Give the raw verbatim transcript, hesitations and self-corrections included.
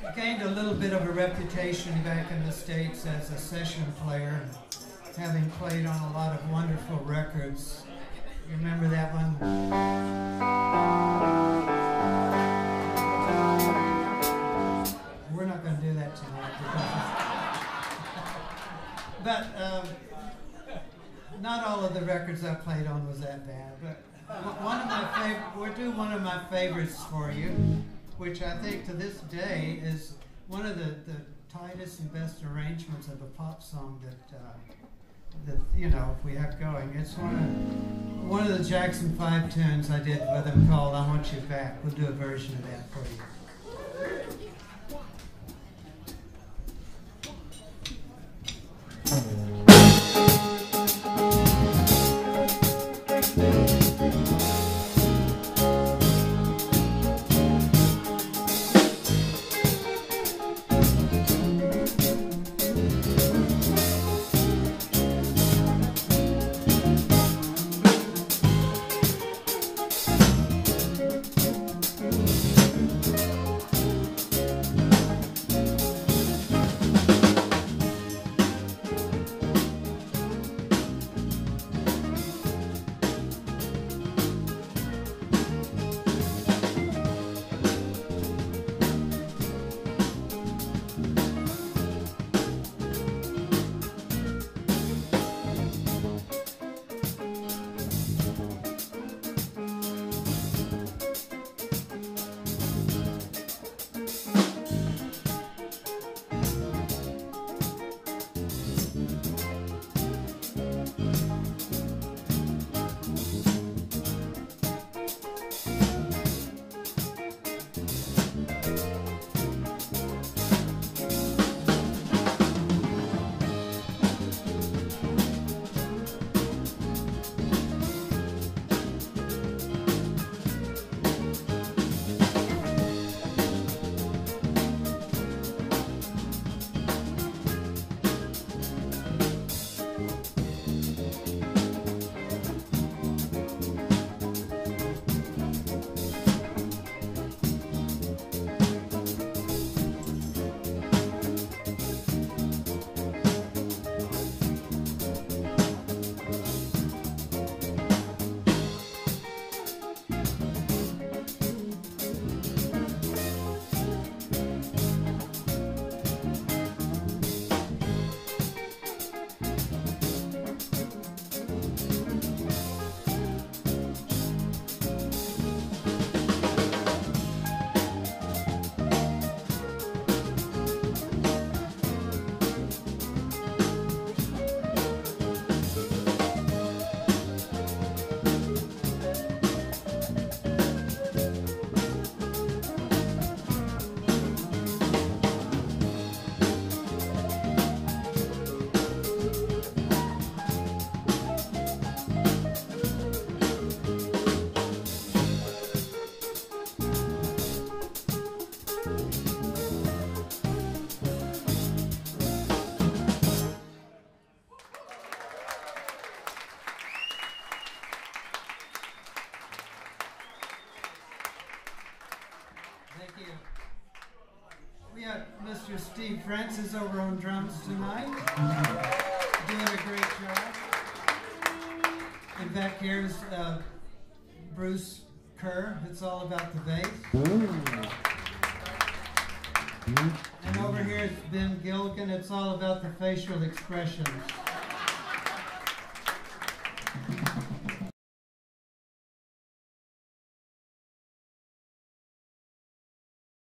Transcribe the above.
gained a little bit of a reputation back in the States as a session player, having played on a lot of wonderful records. You remember that one? We're not going to do that tonight. But um, not all of the records I played on was that bad. But one of my favorite, we'll do one of my favorites for you, which I think to this day is one of the, the tightest and best arrangements of a pop song that, uh, that you know, if we have going. It's one of, one of the Jackson five tunes I did with him called I Want You Back. We'll do a version of that for you. Mister Steve Francis over on drums tonight, doing a great job. And back here's uh, Bruce Kerr. It's all about the bass. And over here it's Ben Gilgen. It's all about the facial expressions.